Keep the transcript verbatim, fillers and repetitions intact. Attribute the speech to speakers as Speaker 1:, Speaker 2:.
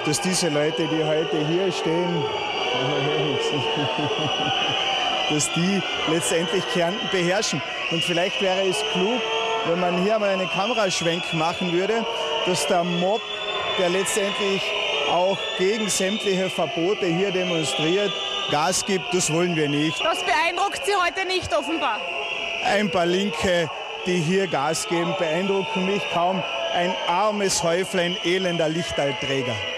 Speaker 1: dass diese Leute, die heute hier stehen, dass die letztendlich Kärnten beherrschen. Und vielleicht wäre es klug, wenn man hier mal einen Kameraschwenk machen würde, dass der Mob, der letztendlich auch gegen sämtliche Verbote hier demonstriert, Gas gibt. Das wollen wir nicht.
Speaker 2: Das beeindruckt Sie heute nicht offenbar.
Speaker 1: Ein paar Linke, die hier Gas geben, beeindrucken mich kaum. Ein armes Häuflein elender Lichtalträger.